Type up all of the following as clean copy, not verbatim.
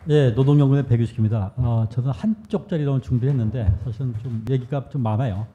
예, 노동연구원의 백유식입니다. 저는 한쪽짜리 논을 준비했는데 사실은 좀 얘기가 좀 많아요.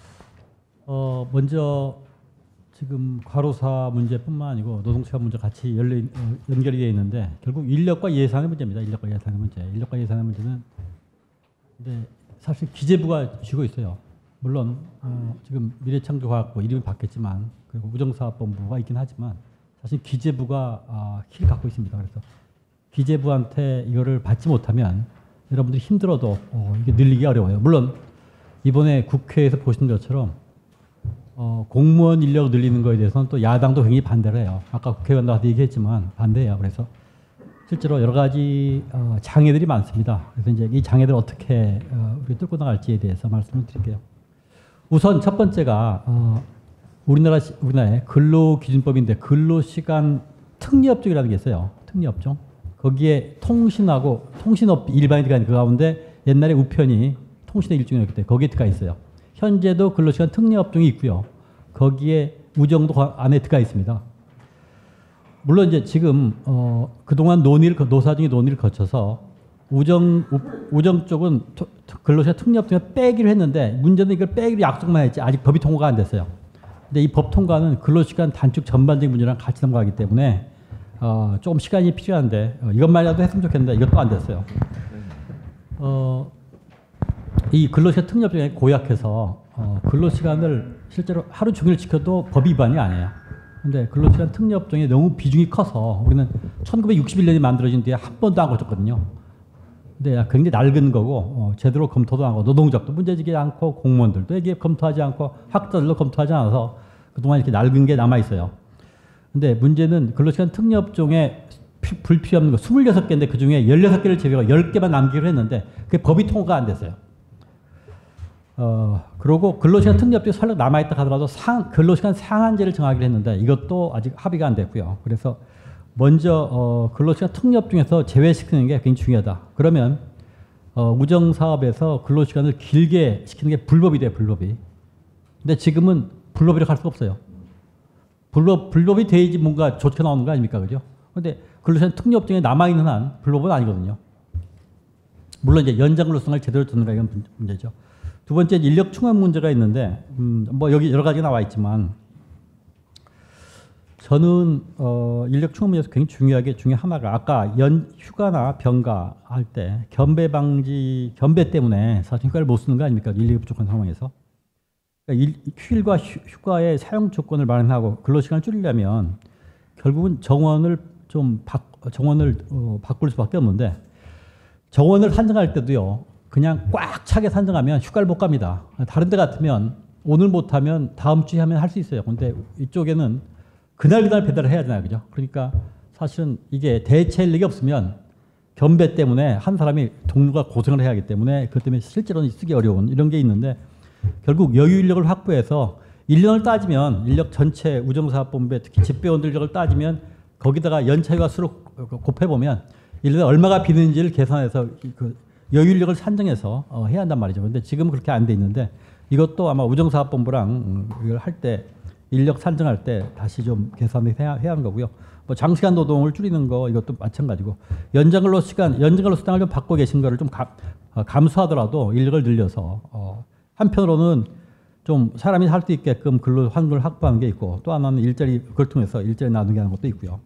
먼저 지금 과로사 문제뿐만 아니고 노동시간 문제 같이 연결이 되어 있는데 결국 인력과 예산의 문제입니다. 인력과 예산의 문제. 인력과 예산의 문제는 근데 사실 기재부가 쥐고 있어요. 물론 지금 미래창조과학부 이름이 바뀌었지만 그리고 우정사업본부가 있긴 하지만 사실 기재부가 키를 갖고 있습니다. 그래서 기재부한테 이거를 받지 못하면 여러분들이 힘들어도 이게 늘리기 어려워요. 물론 이번에 국회에서 보신 것처럼 공무원 인력 늘리는 거에 대해서는 또 야당도 굉장히 반대를 해요. 아까 국회의원도 얘기했지만 반대해요. 그래서 실제로 여러 가지 장애들이 많습니다. 그래서 이제 이 장애들을 어떻게 우리 뚫고 나갈지에 대해서 말씀을 드릴게요. 우선 첫 번째가 우리나라의 근로기준법인데 근로시간 특례업종이라는 게 있어요. 특례업종. 거기에 통신업 일반인들이 아닌 그 가운데 옛날에 우편이 통신의 일종이었기 때문에 거기에 들어가 있어요. 현재도 근로시간 특례업종이 있고요. 거기에 우정도 안에 들어가 있습니다. 물론 이제 지금 그동안 노사정의 논의를 거쳐서 우정 쪽은 근로시간 특례업종에 빼기로 했는데 문제는 이걸 빼기로 약속만 했지 아직 법이 통과가 안 됐어요. 근데 이 법 통과는 근로시간 단축 전반적인 문제랑 같이 넘어가기 때문에 조금 시간이 필요한데 이것만이라도 했으면 좋겠는데 이것도 안 됐어요. 이 근로시간 특례업종에 고약해서 근로시간을 실제로 하루 종일 지켜도 법 위반이 아니에요. 근데 근로시간 특례업종이 너무 비중이 커서 우리는 1961년에 만들어진 뒤에 한 번도 안 고쳤거든요. 근데 굉장히 낡은 거고 제대로 검토도 안 하고 노동자도 문제지기 않고 공무원들도 이게 검토하지 않고 학자들도 검토하지 않아서 그동안 이렇게 낡은 게 남아있어요. 근데 문제는 근로시간 특례업종에 불필요 없는 거 26개인데 그중에 16개를 제외하고 10개만 남기로 했는데 그게 법이 통과가 안 됐어요. 그리고 근로시간 특례업종이 설령 남아있다 하더라도 근로시간 상한제를 정하기로 했는데 이것도 아직 합의가 안 됐고요. 그래서 먼저 근로시간 특례업종에서 제외시키는 게 굉장히 중요하다. 그러면 우정사업에서 근로시간을 길게 시키는 게 불법이 돼요. 불법이. 근데 지금은 불법이라고 할 수가 없어요. 불법이 돼야지 뭔가 조치가 나오는 거 아닙니까? 그죠? 근데 근로시간 특례업종에 남아있는 한 불법은 아니거든요. 물론 이제 연장 근로성을 제대로 듣는가 이건 문제죠. 두 번째 인력 충원 문제가 있는데 뭐 여기 여러 가지 나와 있지만 저는 인력 충원 문제에서 굉장히 중요한 하나가 아까 휴가나 병가 할 때 겸배 때문에 사실 휴가를 못 쓰는 거 아닙니까? 인력이 부족한 상황에서. 휴일과 휴가의 사용 조건을 마련하고 근로시간을 줄이려면 결국은 정원을 바꿀 수밖에 없는데 정원을 산정할 때도요. 그냥 꽉 차게 산정하면 휴가를 못 갑니다. 다른 데 같으면 오늘 못하면 다음 주에 하면 할 수 있어요. 근데 이쪽에는 그날 배달을 해야 되잖아요. 그죠? 그러니까 사실은 이게 대체 인력이 없으면 겸배 때문에 한 사람이 동료가 고생을 해야 하기 때문에 그것 때문에 실제로는 쓰기 어려운 이런 게 있는데 결국 여유 인력을 확보해서 1년을 따지면 인력 전체 우정사업본부에 특히 집배원들 인력을 따지면 거기다가 연차휴가 수를 곱해보면 1년에 얼마가 비는지를 계산해서 그 여유 인력을 산정해서 해야 한단 말이죠. 근데 지금은 그렇게 안 돼 있는데 이것도 아마 우정사업본부랑 이걸 할 때 인력 산정할 때 다시 좀 계산을 해야 하는 거고요. 뭐 장시간 노동을 줄이는 거 이것도 마찬가지고 연장 근로 수당을 좀 받고 계신 거를 좀 감수하더라도 인력을 늘려서 한편으로는 좀 사람이 할 수 있게끔 근로 환경을 확보하는 게 있고 또 하나는 그걸 통해서 일자리 나누게 하는 것도 있고요.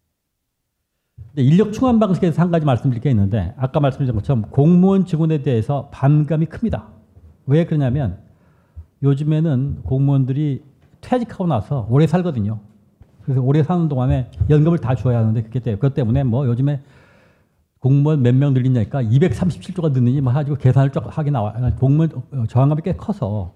인력 충원 방식에 대해서 한 가지 말씀드릴 게 있는데 아까 말씀드린 것처럼 공무원 직원에 대해서 반감이 큽니다. 왜 그러냐면 요즘에는 공무원들이 퇴직하고 나서 오래 살거든요. 그래서 오래 사는 동안에 연금을 다 줘야 하는데 그것 때문에 뭐 요즘에 공무원 몇 명 늘리냐니까 237조가 늘느니 뭐 가지고 계산을 쭉 하게 나와. 공무원 저항감이 꽤 커서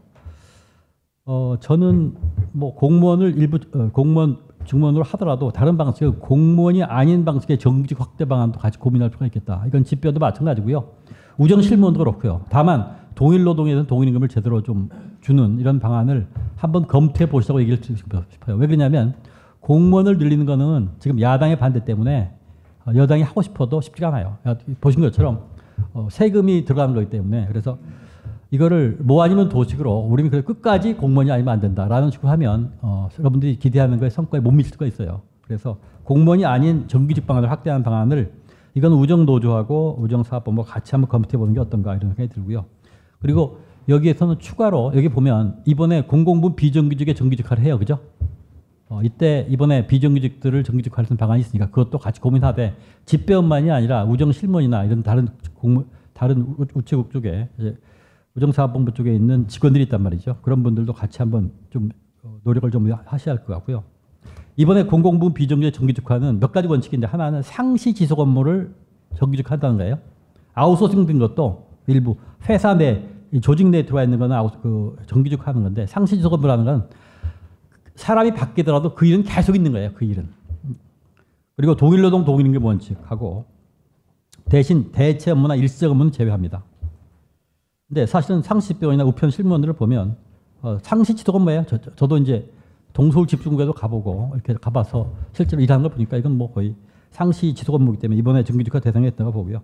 저는 뭐 공무원을 공무원 중무원으로 하더라도 다른 방식의 공무원이 아닌 방식의 정직 확대 방안도 같이 고민할 필요가 있겠다. 이건 집배도 마찬가지고요. 우정실무원도 그렇고요. 다만 동일 노동에서는 동일 임금을 제대로 좀 주는 이런 방안을 한번 검토해 보시라고 얘기를 드리고 싶어요. 왜 그러냐면 공무원을 늘리는 거는 지금 야당의 반대 때문에 여당이 하고 싶어도 쉽지가 않아요. 보신 것처럼 세금이 들어가는 거기 때문에 그래서 이거를 뭐 아니면 도식으로 우리는 끝까지 공무원이 아니면 안 된다라는 식으로 하면 여러분들이 기대하는 거에 성과에 못 미칠 수가 있어요. 그래서 공무원이 아닌 정규직 방안을 확대하는 방안을 이건 우정노조하고 우정사업본부 같이 한번 검토해 보는 게 어떤가 이런 생각이 들고요. 그리고 여기에서는 추가로 여기 보면 이번에 공공부 비정규직의 정규직화를 해요, 그죠? 이때 이번에 비정규직들을 정규직화할 수 있는 방안이 있으니까 그것도 같이 고민하되 집배원만이 아니라 우정실무이나 이런 다른 우체국 쪽에 우정사업본부 쪽에 있는 직원들이 있단 말이죠. 그런 분들도 같이 한번 좀 노력을 좀 하셔야 할 것 같고요. 이번에 공공부 비정규직 정규직화는 몇 가지 원칙인데 하나는 상시 지속 업무를 정규직화한다는 거예요. 아웃소싱된 것도 일부 회사 내 조직 내에 들어와 있는 거는 정규직화하는 건데 상시 지속 업무라는 건 사람이 바뀌더라도 그 일은 계속 있는 거예요. 그 일은. 그리고 동일노동 동일임금 원칙하고 대신 대체 업무나 일시적 업무는 제외합니다. 근데 사실은 상시집배원이나 우편 실무원들을 보면 상시 지속 업무예요. 저도 이제 동서울 집중국에도 가보고 이렇게 가봐서 실제로 일하는 걸 보니까 이건 뭐 거의 상시 지속 업무이기 때문에 이번에 정규직화 대상이 됐다고 보고요.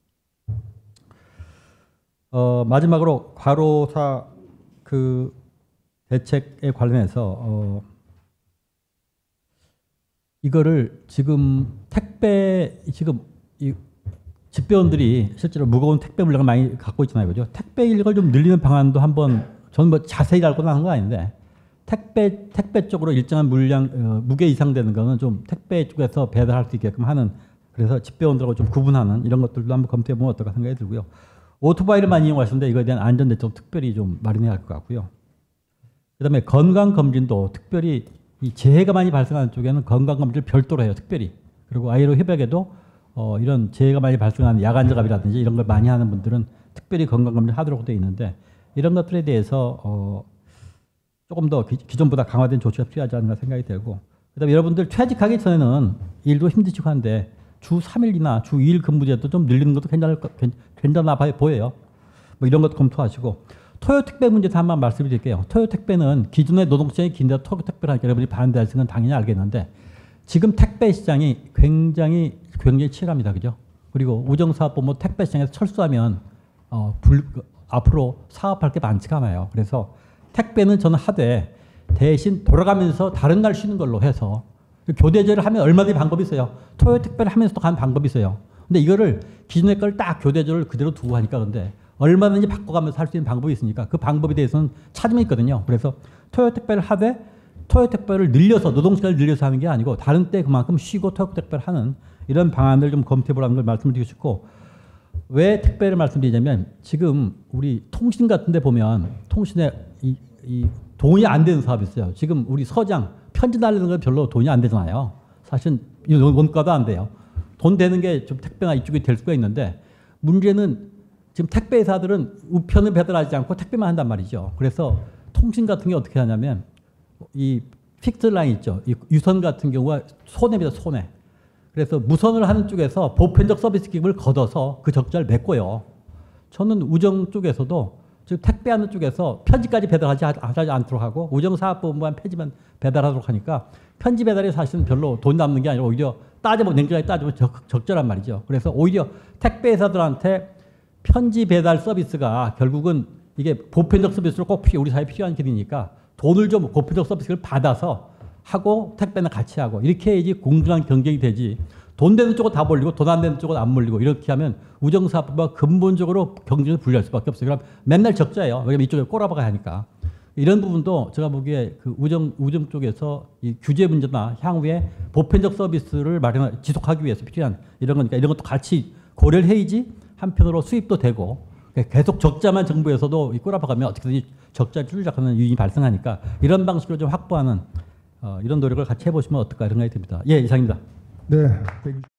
마지막으로 과로사 그 대책에 관련해서 이거를 지금 이 집배원들이 실제로 무거운 택배 물량을 많이 갖고 있잖아요, 그죠? 택배 인력을 좀 늘리는 방안도 한번 저는 뭐 자세히 알고는 하는 건 아닌데 택배 쪽으로 일정한 물량 무게 이상 되는 거는 좀 택배 쪽에서 배달할 수 있게끔 하는 그래서 집배원들하고 좀 구분하는 이런 것들도 한번 검토해 보면 어떨까 생각이 들고요. 오토바이를 많이 이용하시는데 이거에 대한 안전 대책 특별히 좀 마련해야 할 것 같고요. 그다음에 건강 검진도 특별히 이 재해가 많이 발생하는 쪽에는 건강 검진을 별도로 해요, 특별히. 그리고 아이로 협약에도 이런 재해가 많이 발생하는 야간 작업이라든지 이런 걸 많이 하는 분들은 특별히 건강 검진 하도록 되어 있는데 이런 것들에 대해서 조금 더 기존보다 강화된 조치가 필요하지 않나 생각이 들고 그다음에 여러분들 퇴직하기 전에는 일도 힘드시고 한데 주 3일이나 주 2일 근무제도 좀 늘리는 것도 괜찮아 보여요. 뭐 이런 것도 검토하시고 토요택배 문제도 한번 말씀드릴게요. 토요택배는 기존의 노동시장이 긴데 토요택배를 하니까 여러분이 반대하시는 건 당연히 알겠는데 지금 택배 시장이 굉장히 치열합니다. 그죠? 그리고 우정사업본부 택배 시장에서 철수하면 앞으로 사업할 게 많지가 않아요. 그래서 택배는 저는 하되 대신 돌아가면서 다른 날 쉬는 걸로 해서 교대제를 하면 얼마든지 방법이 있어요. 토요 택배를 하면서도 가는 방법이 있어요. 근데 이거를 기존의 걸 딱 교대제를 그대로 두고 하니까 근데 얼마든지 바꿔가면서 할 수 있는 방법이 있으니까 그 방법에 대해서는 찾으면 있거든요. 그래서 토요 택배를 하되 토요 택배를 늘려서 노동시간을 늘려서 하는 게 아니고 다른 때 그만큼 쉬고 토요 택배를 하는 이런 방안을 좀 검토해 보라는 걸 말씀을 드리고 싶고 왜 택배를 말씀드리냐면 지금 우리 통신 같은 데 보면 통신에 이 돈이 안 되는 사업이 있어요. 지금 우리 서장 편지 날리는 건 별로 돈이 안 되잖아요. 사실 원가도 안 돼요. 돈 되는 게 좀 택배가 이쪽이 될 수가 있는데 문제는 지금 택배 회사들은 우편을 배달하지 않고 택배만 한단 말이죠. 그래서 통신 같은 게 어떻게 하냐면 이 픽스 라인 있죠. 이 유선 같은 경우가 손해입니다. 손해. 그래서 무선을 하는 쪽에서 보편적 서비스 기금을 걷어서 그 적자를 메꿔요. 저는 우정 쪽에서도 지금 택배하는 쪽에서 편지까지 배달하지 않도록 하고 우정사업본부만 편지만 배달하도록 하니까 편지 배달이 사실은 별로 돈 남는 게 아니라 오히려 냉정하게 따지면 적절한 말이죠. 그래서 오히려 택배 회사들한테 편지 배달 서비스가 결국은 이게 보편적 서비스로 꼭 우리 사회에 필요한 길이니까 돈을 좀 보편적 서비스를 받아서 하고 택배는 같이 하고 이렇게 해야지 공정한 경쟁이 되지 돈 되는 쪽은 다 몰리고 돈 안 되는 쪽은 안 몰리고 이렇게 하면 우정사업부가 근본적으로 경쟁을 분리할 수밖에 없어요. 그럼 맨날 적자예요. 왜냐면 이쪽에 꼬라박아야 하니까. 이런 부분도 제가 보기에 그 우정 쪽에서 이 규제 문제나 향후에 보편적 서비스를 지속하기 위해서 필요한 이런 거니까 이런 것도 같이 고려를 해야지 한편으로 수입도 되고 계속 적자만 정부에서도 꼬라박으면 어떻게든지 적자를 줄이려는 유인이 발생하니까 이런 방식으로 좀 확보하는 이런 노력을 같이 해보시면 어떨까 이런 생각이 듭니다. 예, 이상입니다. 네.